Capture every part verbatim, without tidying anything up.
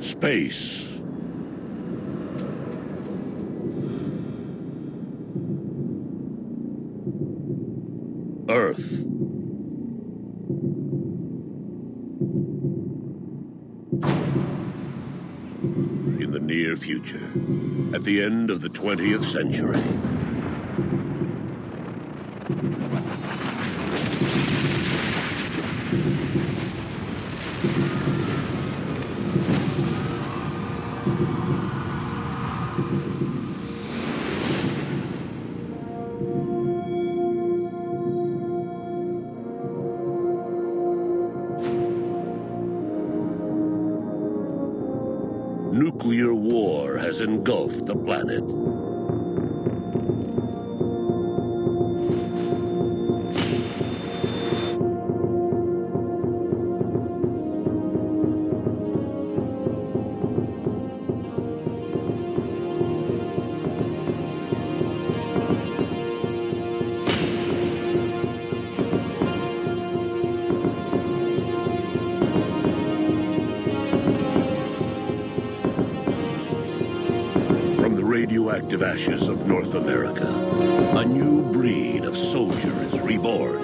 Space. Earth. In the near future, at the end of the twentieth century. Nuclear war has engulfed the planet. Radioactive ashes of North America, a new breed of soldier is reborn.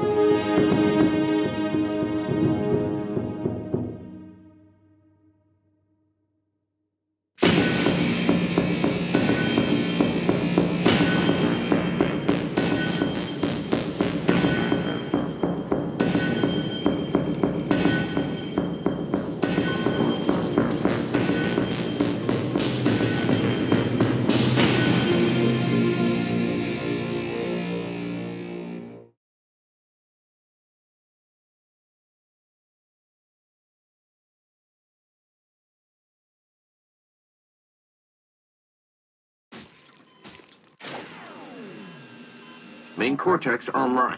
Main cortex online.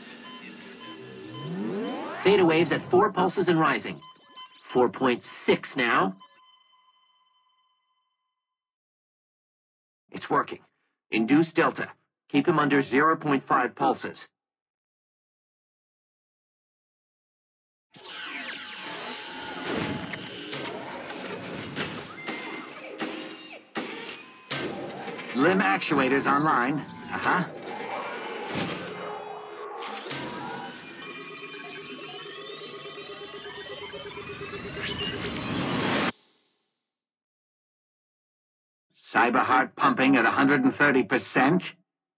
Theta waves at four pulses and rising. four point six now. It's working. Induce delta. Keep him under zero point five pulses. Limb actuators online. Uh-huh. Cyber heart pumping at one hundred thirty percent.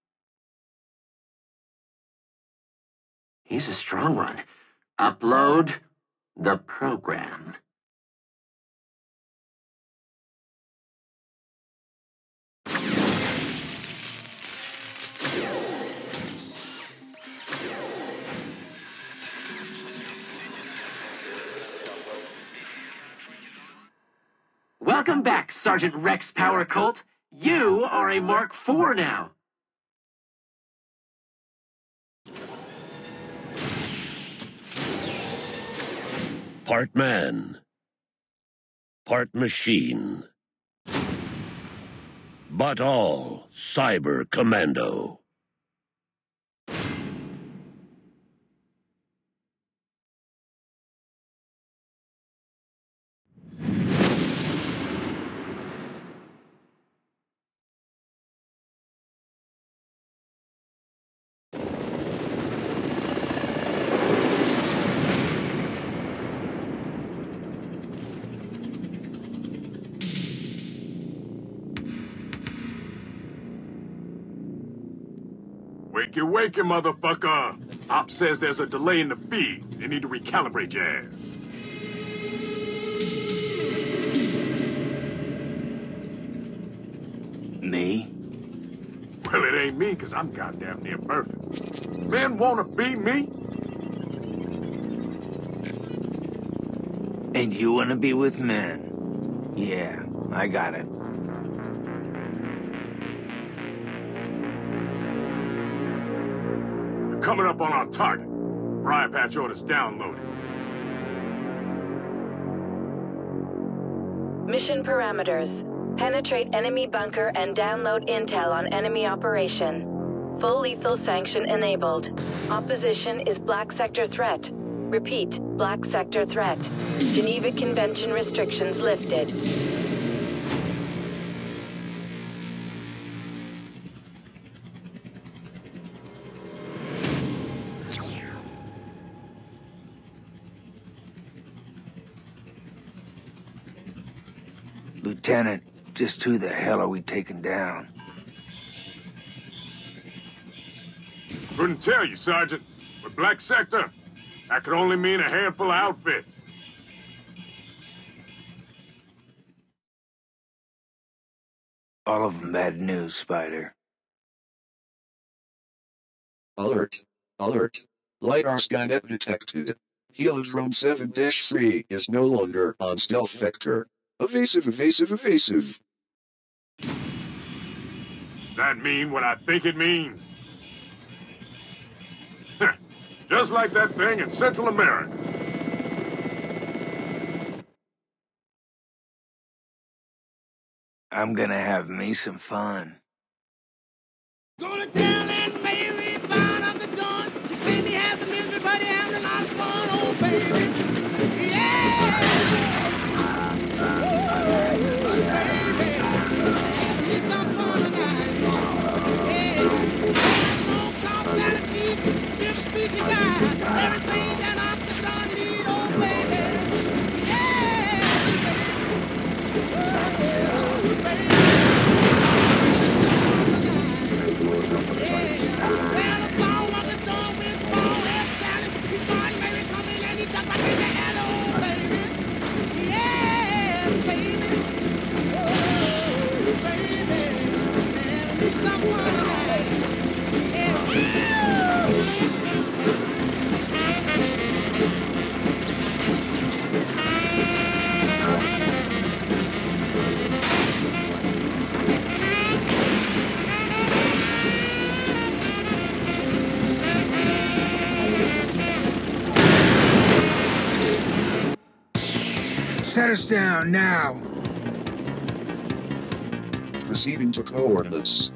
He's a strong one. Upload the program. Welcome back, Sergeant Rex Power Colt. You are a Mark four now. Part man, part machine, but all Cyber Commando. Wakey, wakey, motherfucker! Op says there's a delay in the feed. They need to recalibrate your ass. Me? Well, it ain't me, because I'm goddamn near perfect. Men wanna be me? And you wanna be with men? Yeah, I got it. Coming up on our target. Briar Patch orders downloaded. Mission parameters. Penetrate enemy bunker and download intel on enemy operation. Full lethal sanction enabled. Opposition is Black Sector threat. Repeat, Black Sector threat. Geneva Convention restrictions lifted. Lieutenant, just who the hell are we taking down? Couldn't tell you, Sergeant. With Black Sector, that could only mean a handful of outfits. All of them bad news, Spider. Alert. Alert. LiDAR scan detected. Helodrome seven dash three is no longer on stealth vector. Evasive, evasive, evasive. That mean what I think it means? Just like that thing in Central America. I'm gonna have me some fun. Go to town and Mary found up the joint. You see me have some everybody having a lot of fun, oh baby. Yeah! Ooh, baby. It's some fun tonight. Yeah. Long talk, that deep, give speech you got. Everything that I'm concerned need, oh baby. Yeah! Ooh, baby. Set us down, now! Proceeding to coordinates.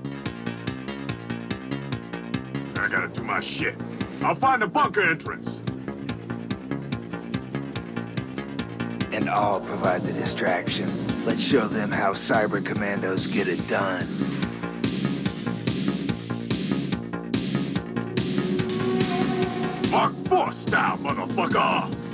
I gotta do my shit. I'll find the bunker entrance. And I'll provide the distraction. Let's show them how cyber commandos get it done. Mark four style, motherfucker!